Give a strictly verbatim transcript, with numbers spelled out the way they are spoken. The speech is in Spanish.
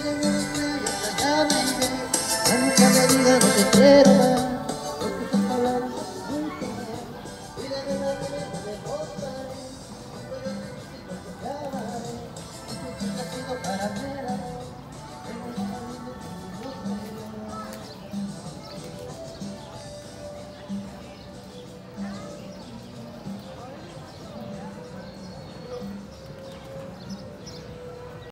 Nunca me digas no te quiero más, porque tus palabras son muy feas. Y de verdad que me demostraré, cuando yo necesito te llamaré. Y tú siempre has sido para mí